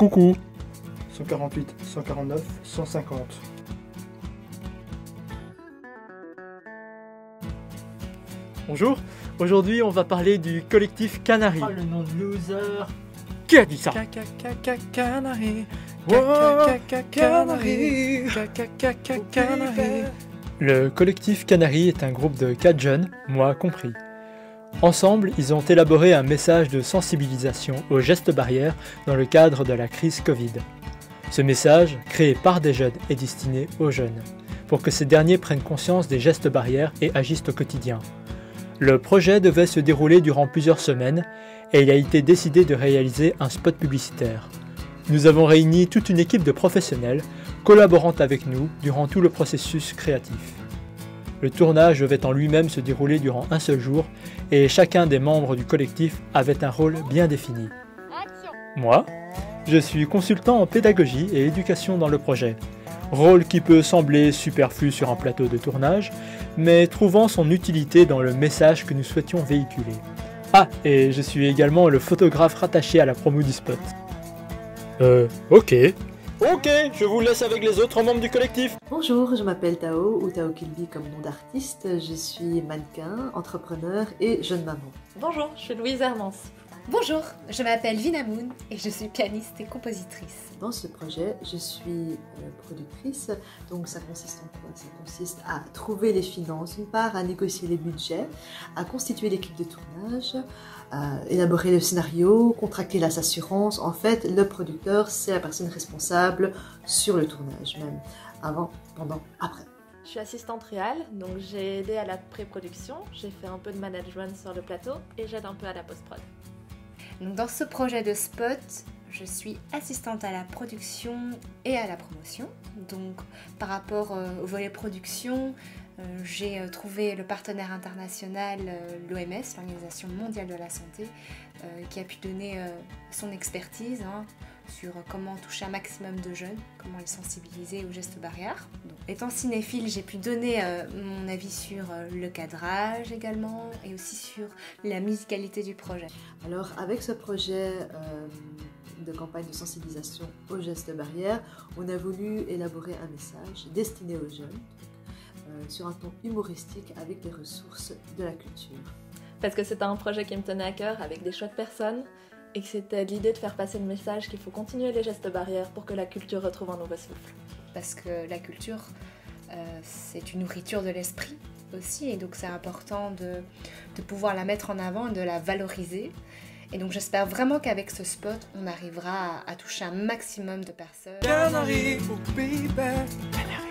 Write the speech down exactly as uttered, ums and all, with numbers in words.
coucou. cent quarante-huit, cent quarante-neuf, cent cinquante. Bonjour, aujourd'hui on va parler du collectif Canary. Oh, le nom de loser. Qui a dit ça? Canary, Canary. Le collectif Canary est un groupe de quatre jeunes, moi compris. Ensemble, ils ont élaboré un message de sensibilisation aux gestes barrières dans le cadre de la crise Covid. Ce message, créé par des jeunes, est destiné aux jeunes, pour que ces derniers prennent conscience des gestes barrières et agissent au quotidien. Le projet devait se dérouler durant plusieurs semaines et il a été décidé de réaliser un spot publicitaire. Nous avons réuni toute une équipe de professionnels collaborant avec nous durant tout le processus créatif. Le tournage devait en lui-même se dérouler durant un seul jour et chacun des membres du collectif avait un rôle bien défini. Moi, je suis consultant en pédagogie et éducation dans le projet. Rôle qui peut sembler superflu sur un plateau de tournage, mais trouvant son utilité dans le message que nous souhaitions véhiculer. Ah, et je suis également le photographe rattaché à la promo du spot. Euh, ok. Ok, je vous laisse avec les autres membres du collectif. Bonjour, je m'appelle Tao, ou Tao Kilby comme nom d'artiste. Je suis mannequin, entrepreneur et jeune maman. Bonjour, je suis Louise Hermance. Bonjour, je m'appelle Vinamoon et je suis pianiste et compositrice. Dans ce projet, je suis euh, productrice, donc ça consiste en quoi? Ça consiste à trouver les finances, d'une part, à négocier les budgets, à constituer l'équipe de tournage, à élaborer le scénario, contracter las assurances. En fait, le producteur, c'est la personne responsable sur le tournage même, avant, pendant, après. Je suis assistante réelle, donc j'ai aidé à la pré-production, j'ai fait un peu de management sur le plateau et j'aide un peu à la post-prod. Donc dans ce projet de spot, je suis assistante à la production et à la promotion. Donc par rapport euh, au volet production, euh, j'ai euh, trouvé le partenaire international, euh, l'O M S, l'Organisation mondiale de la santé, euh, qui a pu donner euh, son expertise hein, sur comment toucher un maximum de jeunes, comment les sensibiliser aux gestes barrières. Donc, étant cinéphile, j'ai pu donner euh, mon avis sur euh, le cadrage également et aussi sur la musicalité du projet. Alors avec ce projet euh, de campagne de sensibilisation aux gestes barrières, on a voulu élaborer un message destiné aux jeunes euh, sur un ton humoristique avec des ressources de la culture. Parce que c'était un projet qui me tenait à cœur avec des chouettes personnes et que c'était l'idée de faire passer le message qu'il faut continuer les gestes barrières pour que la culture retrouve un nouveau souffle. Parce que la culture, euh, c'est une nourriture de l'esprit aussi, et donc c'est important de, de pouvoir la mettre en avant et de la valoriser. Et donc j'espère vraiment qu'avec ce spot, on arrivera à, à toucher un maximum de personnes. Canary, oh baby, Canary.